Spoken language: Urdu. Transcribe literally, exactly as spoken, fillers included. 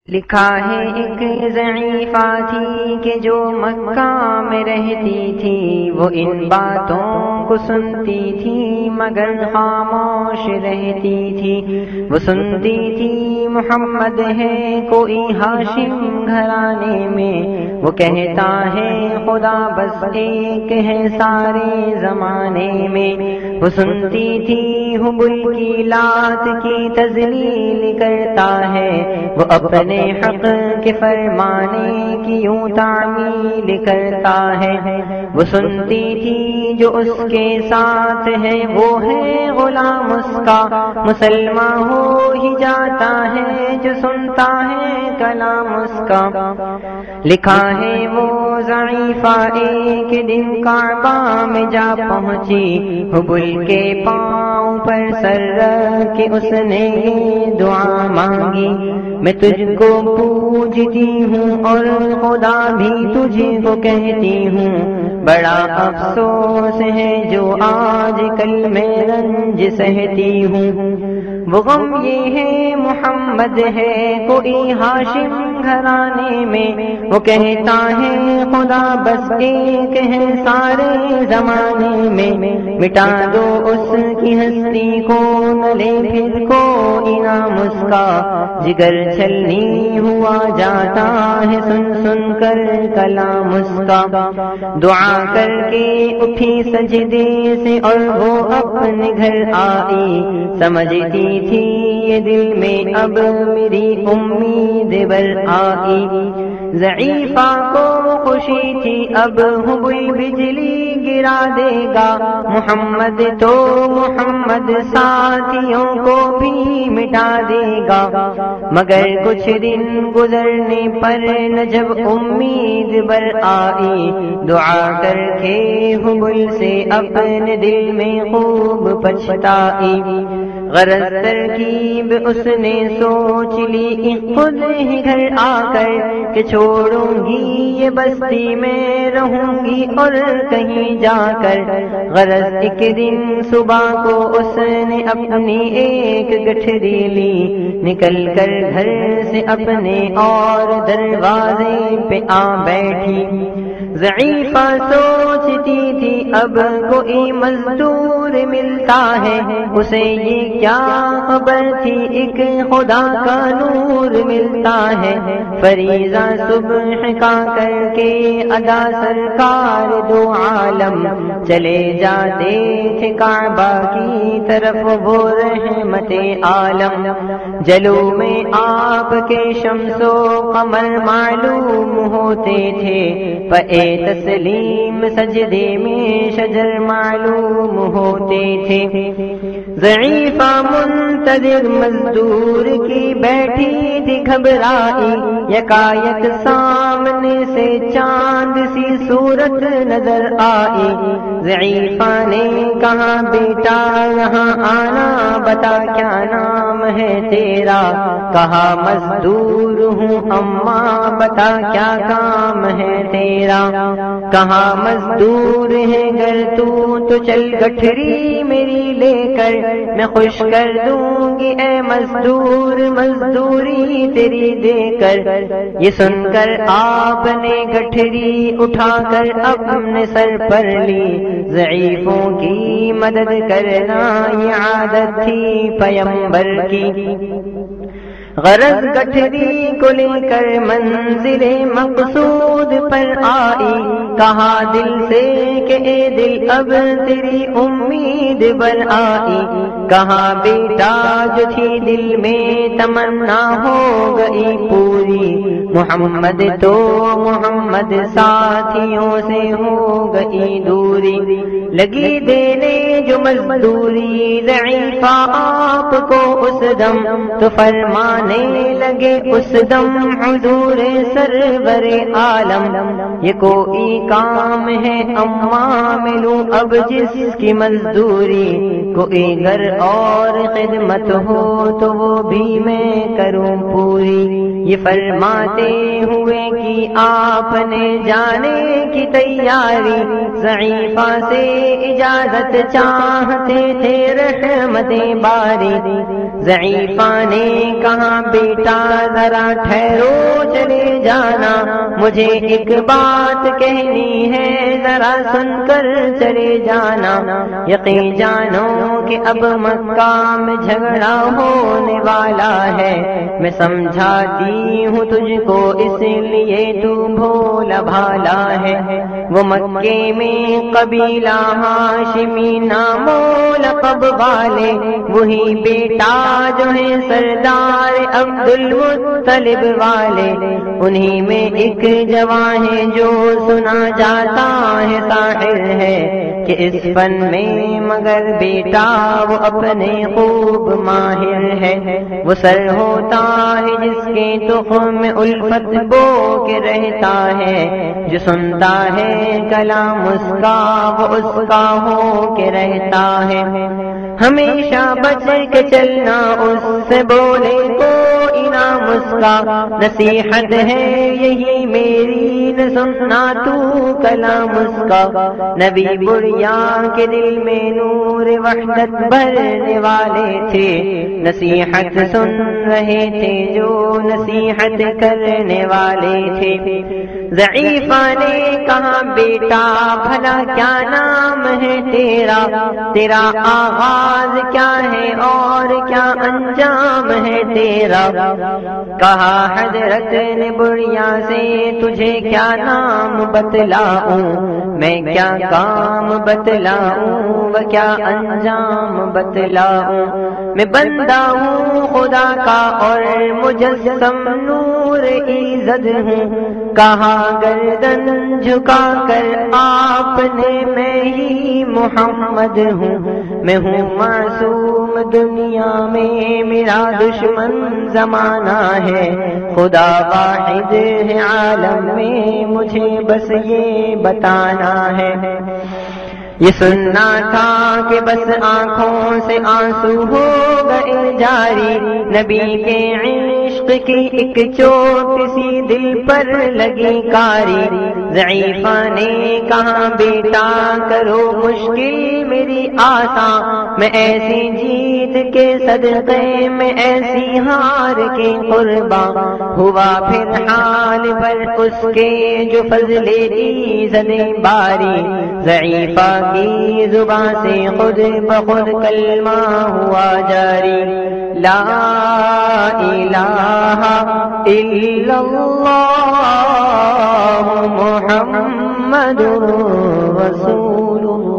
لکھا ہے ایک ضعیفہ تھی کہ جو مکہ میں رہتی تھی، وہ ان باتوں کو سنتی تھی مگر خاموش رہتی تھی۔ وہ سنتی تھی محمد ہے کوئی ہاشم گھرانے میں، وہ کہتا ہے خدا بس ایک ہے سارے زمانے میں۔ وہ سنتی تھی حبل کی لات کی تذلیل کرتا ہے، وہ اپنے حق کے فرمانے کی یوں تعمیل کرتا ہے۔ وہ سنتی تھی جو اس کے ساتھ ہے وہ ہے غلام اس کا، مسلمان ہو ہی جاتا ہے جو سنتا ہے کلام اس کا۔ لکھا ہے وہ ضعیفہ ایک دن کعبہ میں جا پہنچی، حبل کے پاؤں پر سر رکھ کے اس نے یہ دعا مانگی، میں تجھ کو پوجتی ہوں اور خدا بھی تجھے کو کہتی ہوں، بڑا افسوس ہے جو آج کل میں رنج سہتی ہوں۔ وہ غم یہ ہے محمد ہے کوئی ہاشم گھرانے میں، وہ کہتا ہے خدا بس ایک ہے سارے زمانے میں۔ مٹا دو اس کی ہستی کو نہ لے پھر کو انعام اس کا، جگر چھلنی ہوا جاتا ہے سن سن کر کلام اس کا۔ دعا کر کے اٹھی سجدے سے اور وہ اپنے گھر آئی، سمجھتی تھی یہ دل میں اب میری امید بر آئی۔ ضعیفہ کو خوشی تھی اب حبل بجلی گرا دے گا، محمد تو محمد ساتھیوں کو بھی مٹا دے گا۔ مگر کچھ دن گزرنے پر نہ جب امید بر آئی، دعا کر کے حبل سے اپنے دل میں خوب پچھتائی۔ غرض ترکیب اس نے سوچ لی خود ہی گھر آ کر کہ چھوڑوں گی یہ بستی میں رہوں گی اور کہیں جا کر۔ غرض ایک دن صبح کو اس نے اپنی ایک گٹھری لی، نکل کر گھر سے اپنے اور دروازے پہ آ بیٹھی۔ ضعیفہ سوچتی تھی اب کوئی مزدور ملتا ہے، اسے یہ کیا خبر تھی ایک خدا کا نور ملتا ہے۔ فریضہ صبح کا کر کے ادا سرکار دو عالم چلے جاتے تھے کعبہ کی طرف وہ رحمت عالم۔ جلو میں آپ کے شمس و قمر معلوم ہوتے تھے، پے تسلیم سجدے میں شجر معلوم ہوتے تھے۔ ضعیفہ منتظر مزدور کی بیٹھی تھی گھبرائی، یکایک سامنے سے چاند سی صورت نظر آئی۔ ضعیفہ نے کہا بیٹا یہاں آنا، بتا کیا نام ہے تیرا؟ کہا مزدور ہوں اماں، بتا کیا کام ہے تیرا؟ کہا مزدور ہے گر تو تو چل گٹھری میری لے کر، میں خوش کر دوں گی اے مزدور مزدوری تیری دے کر۔ یہ سن کر آپ نے گٹھری اٹھا کر اپنے سر پر لی، ضعیفوں کی مدد کرنا یہ عادت تھی پیمبر کی۔ غرض گٹھری کو لے کر منزل مقصود پر آئی، کہا دل سے کہ اے دل اب تیری امید بر آئی۔ کہا بیٹا جو تھی دل میں تمنا ہو گئی پوری، محمد تو محمد ساتھیوں سے ہو گئی دوری۔ لگی دینے جو مزدوری ضعیفہ آپ کو اس دم، تو فرمان لگے اس دم حضور سرور عالم۔ یہ کوئی کام ہے اماں ملوں اب جس کی مزدوری، کوئی گھر اور خدمت ہو تو وہ بھی میں کروں پوری۔ یہ فرماتے آتے ہوئے کی آپ نے جانے کی تیاری، ضعیفہ سے اجازت چاہتے تھے رحمت باری، ضعیفہ نے کہا بیٹا ذرا ٹھہرو چلے جانا، مجھے ایک بات کہنی ہے ذرا سن کر چلے جانا، یقین جانو کہ اب مکہ میں جھگڑا ہونے والا ہے، میں سمجھاتی ہوں تجھ کو اس لیے تو بھولا بھالا ہے، وہ مکے میں قبیلہ ہاشمی نام و لقب والے، وہی بیٹا جو ہے سردار عبد المطلب والے، انہی میں ایک جوان ہے جو سنا جاتا ہے ساحر ہے، کہ اس فن میں مگر بیٹا وہ اپنے خوب ماہر ہے، وہ سر ہوتا ہے جس کے تخم میں الفت بو کے رہتا ہے، جو سنتا ہے کلام اس کا وہ اس کا ہو کے رہتا ہے، ہمیشہ بچ کے چلنا اس سے بولے کوئی نہ مسکا، نصیحت ہے یہی میری نہ سننا تو کلام اس کا، نبی بڑیا کے دل میں نور وحدت بھرنے والے تھے، نصیحت سن رہے تھے جو نصیحت کرنے والے تھے، ضعیفہ نے کہا بیٹا بھلا کیا نام ہے تیرا، تیرا آغاز کیا ہے اور کیا انجام ہے تیرا، کہا حضرت نے بڑیا سے تجھے کیا نام بتلاؤں، میں کیا کام بتلاؤں و کیا انجام بتلاؤں، میں بندہ ہوں خدا کا اور مجسم نور ایزد ہوں، کہا گردن جھکا کر آپ نے میں ہی محمد ہوں، میں ہوں معصوم دنیا میں میرا دشمن زمانہ ہے، خدا واحد ہے عالم میں مجھے بس یہ بتانا ہے، یہ سننا تھا کہ بس آنکھوں سے آنسو ہو گئے جاری، نبی کے عشق کی ایک چوٹ سی دل پر لگی کاری، ضعیفہ نے کہا بیٹا کرو مشکل میری آسان، میں ایسی جیت کے صدقے میں ایسی ہار کے قربان، ہوا پھر حال پر اس کے جو فضل ایزد باری، ضعیفہ کی زبان سے خود بخود کلمہ ہوا جاری، لا الہ الا اللہ محمد رسول اللہ۔